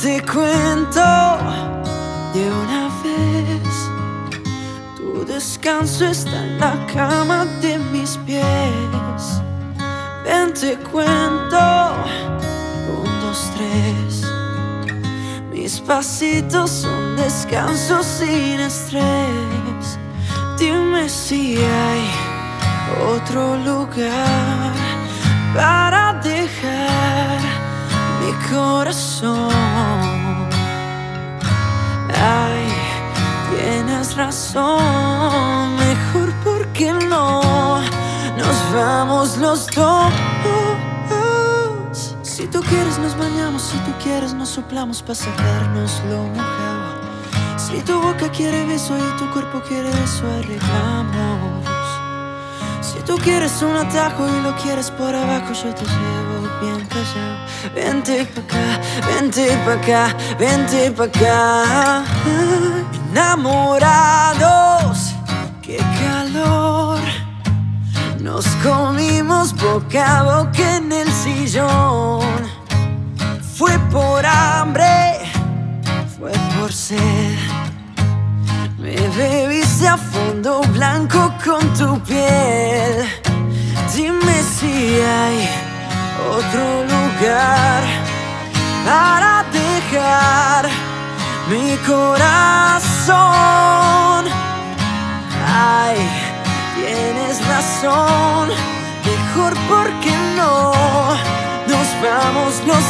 te cuento de una vez. Tu descanso está en la cama de mis pies. Ven, te cuento, 1, 2, 3. Mis pasitos son descansos sin estrés. Dime si hay otro lugar para dejar mi corazón. Ay, tienes razón, mejor porque no nos vamos los dos. Si tú quieres nos bañamos, si tú quieres nos soplamos para sacarnos lo mojado. Si tu boca quiere beso y tu cuerpo quiere eso, arreglamos. Si tú quieres un atajo y lo quieres por abajo, yo te llevo bien callado. Vente pa' acá, vente pa' acá, vente pa' acá. Enamorados, qué calor. Nos comimos boca a boca en el sillón. Fue por hambre, fue por sed. Me bebiste a fondo blanco con tu piel. Dime si hay otro lugar para dejar mi corazón. Ay, tienes razón, mejor porque no nos vamos los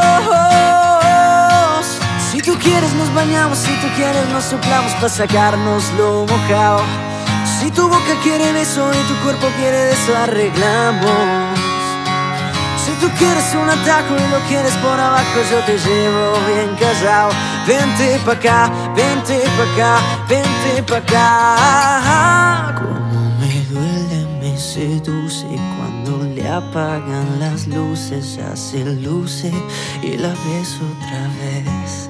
dos. Si tú quieres nos bañamos, si tú quieres nos soplamos para sacarnos lo mojado. Si tu boca quiere beso y tu cuerpo quiere eso, arreglamos. Si tú quieres un atajo y lo quieres por abajo, yo te llevo bien casado. Vente pa' acá, vente pa' acá, vente pa' acá. Como me duele, me seduce cuando le apagan las luces. Ya se luce y la beso otra vez.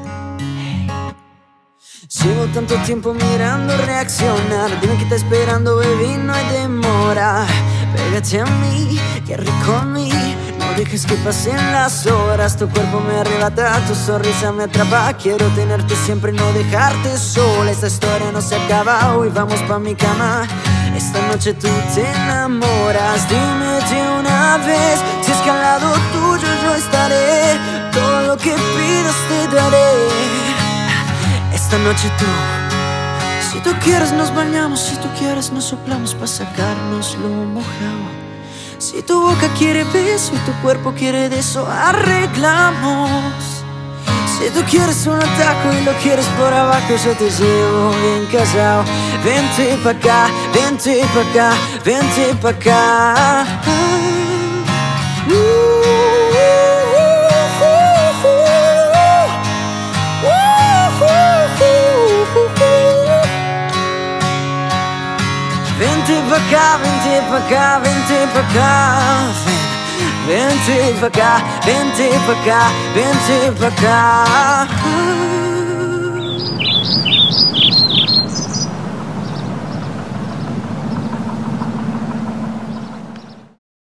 Llevo tanto tiempo mirando reaccionar. Dime que está esperando, baby, no hay demora. Pégate a mí, qué rico a mí. No dejes que pasen las horas. Tu cuerpo me arrebata, tu sonrisa me atrapa. Quiero tenerte siempre y no dejarte sola. Esta historia no se acaba, hoy vamos pa' mi cama. Esta noche tú te enamoras. Dime de una vez si es que al lado tuyo yo estaré. Todo lo que pidas te daré. Esta noche tú, si tú quieres nos bañamos, si tú quieres nos soplamos para sacarnos lo mojado. Si tu boca quiere beso y tu cuerpo quiere de eso, arreglamos. Si tú quieres un atajo y lo quieres por abajo, yo te llevo bien casado. Vente pa' acá, vente pa' acá, vente pa' acá. Vente pa' acá, vente pa' acá, vente pa' acá. Vente pa' acá, vente pa' acá, vente pa' acá.